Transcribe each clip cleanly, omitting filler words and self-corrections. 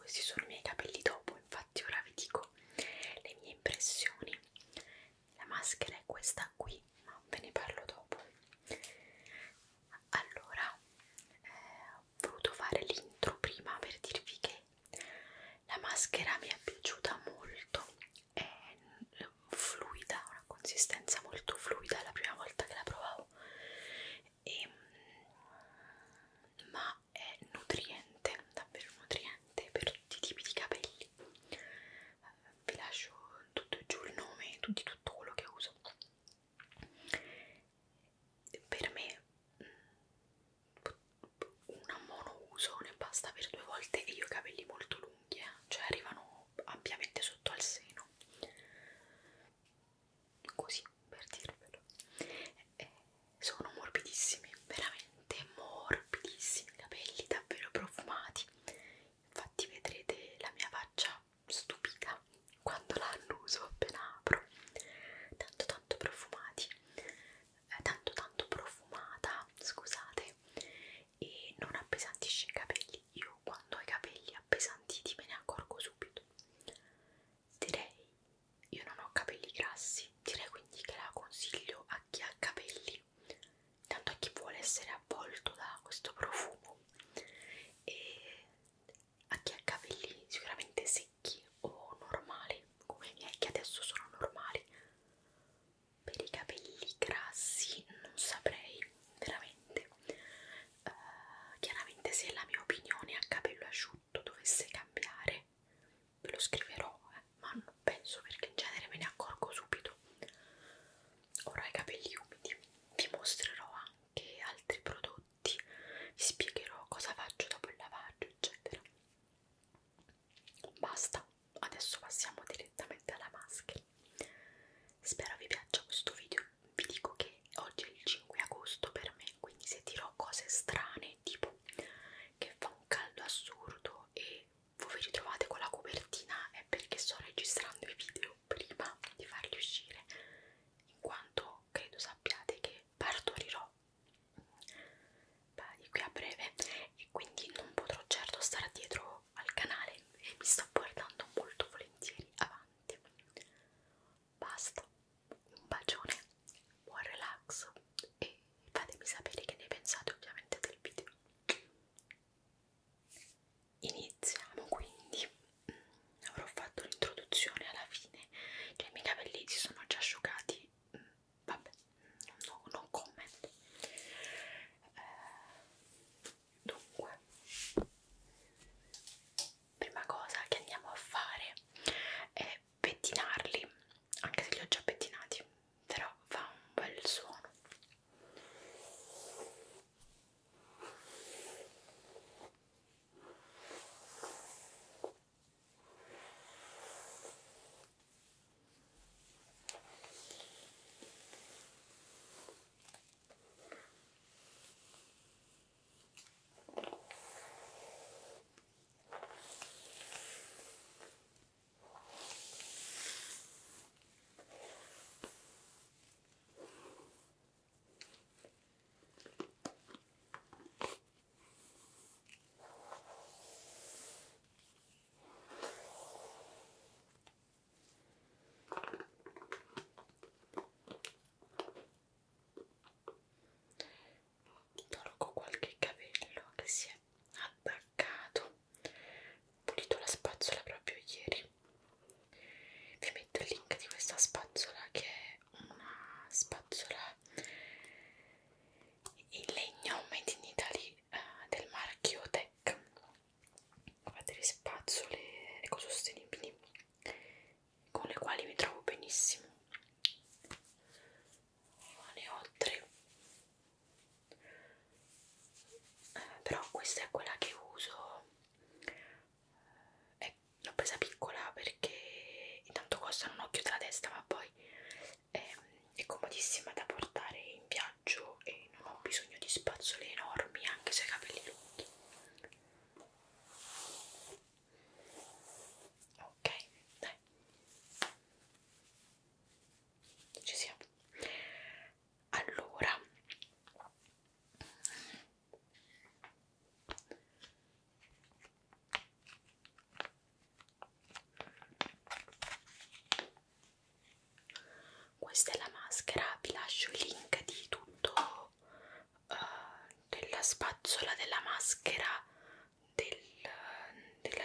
questi sono i miei capelli dopo, infatti ora vi dico le mie impressioni. La maschera è questa qui, ma ve ne parlo dopo. Allora, ho voluto fare l'intro prima per dirvi che la maschera mi è piaciuta molto, è fluida, una consistenza molto fluida, è la prima volta che la provavo, ma è nutriente, davvero nutriente per tutti i tipi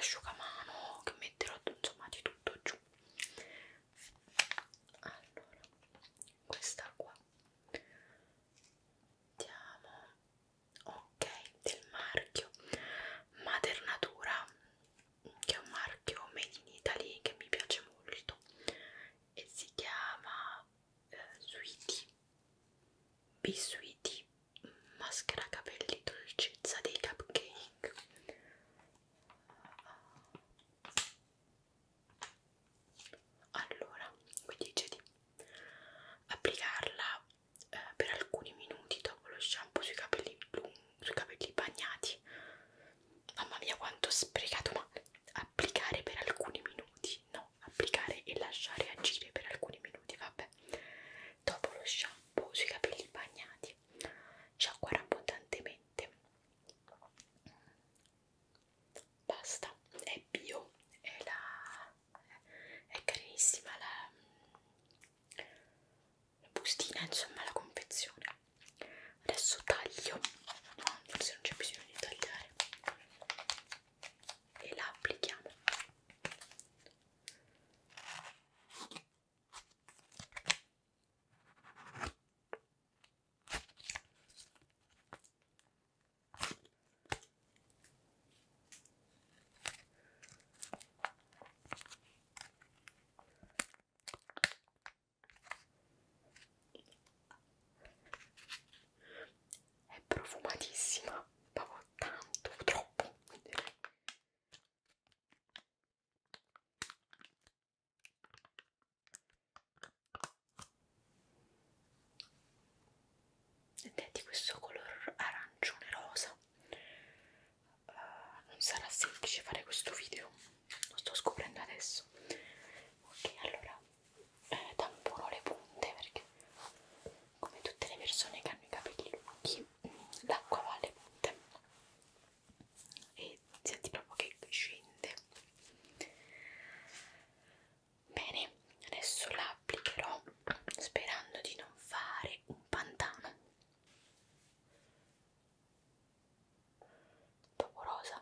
l'asciugamano che metterò insomma di tutto giù. Allora, questa qua vediamo, ok, del marchio Mater Natura, che è un marchio made in Italy che mi piace molto e si chiama Sweetie, Sweetie, maschera capelli dolcezza dei cupcake. Allora, qui dice di applicarla per alcuni minuti dopo lo shampoo sui capelli sui capelli bagnati. Mamma mia quanto ho sprecato, ma applicare per alcuni minuti, no, applicare e lasciare agire per alcuni minuti, vabbè. Dopo lo shampoo sui capelli bagnati, sciacquare abbondantemente. Basta, è bio, è carinissima la bustina, insomma la confezione. Adesso taglio, no, forse non c'è bisogno di tagliare, e la applichiamo. È profumatissima, proprio tanto, troppo. Ed è di questo color arancione rosa. Non sarà semplice fare questo video, lo sto scoprendo adesso. Ok, allora tampono le punte perché, come tutte le persone che hanno i capelli lunghi, l'acqua va alle punte e senti proprio che scende. Bene, adesso la applicherò sperando di non fare un pantano. Proprio rosa.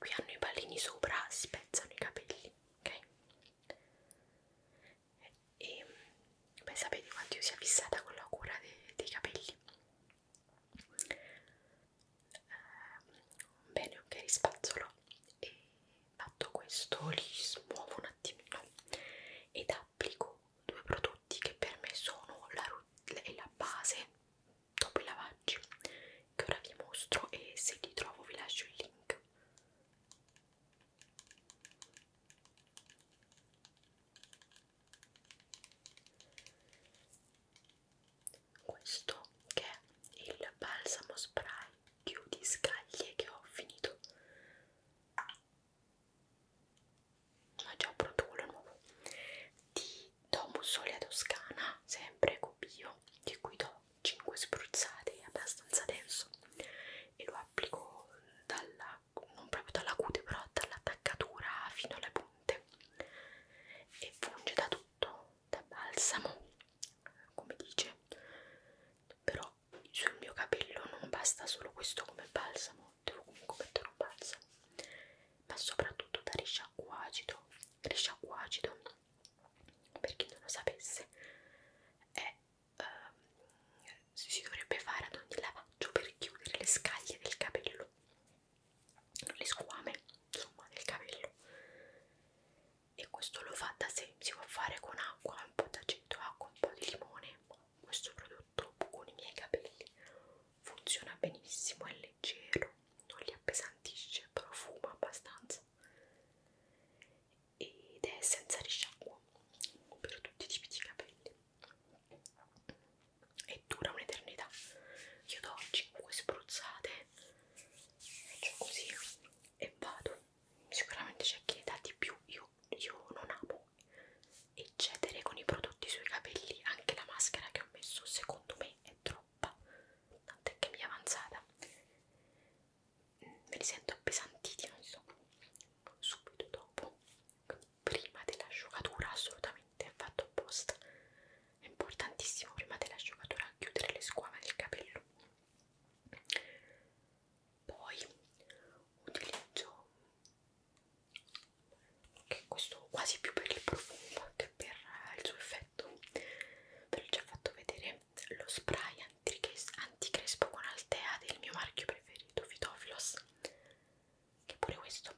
qui hanno i pallini sopra, spezzano i capelli, ok? E beh, sapete quanto io sia fissata con la cura dei capelli. Bene, ok, rispazzolo e fatto questo li smuovo un attimino ed applico due prodotti che per me sono la base dopo i lavaggi, che ora vi mostro e se li trovo vi lascio il link. Questo che è il balsamo spray chiudi scaglie che ho finito, ma già ho pronto quello nuovo, di Domus Olea Toscana, sempre con bio, di cui do 5 spruzzate, abbastanza denso, e lo applico non proprio dalla cute, però dall'attaccatura fino alle punte, e funge da tutto, da balsamo, come dice, però sul mio capello non basta solo questo come balsamo, devo comunque mettere un balsamo, ma soprattutto da risciacquo acido, per chi non lo sapesse, è si dovrebbe fare ad ogni lavaggio per chiudere le scaglie del capello, le squame insomma del capello, e questo lo fa da sé, si può fare con acqua, un po' d'aceto, acqua, un po' di limone. Questo prodotto con i miei capelli funziona benissimo, è leggero, non li appesantisce, profuma abbastanza ed è senza risciacquo per tutti i tipi di capelli e dura un'eternità. Io do 5 spruzzate, faccio così e vado. Sicuramente c'è chi ne dà di più, io non amo eccedere con i prodotti sui capelli. Anche la maschera che ho messo secondo me è troppa, tant'è che mi è avanzata, me li sento appesantiti, non so, subito dopo. Quindi prima dell'asciugatura assolutamente è fatto apposta, è importantissimo prima dell'asciugatura chiudere le squame del capello. Poi utilizzo, che questo quasi più per il profumo che per il suo effetto, ve l'ho già fatto vedere, lo spray anticrespo con Altea del mio marchio preferito, Phytophilus, che pure questo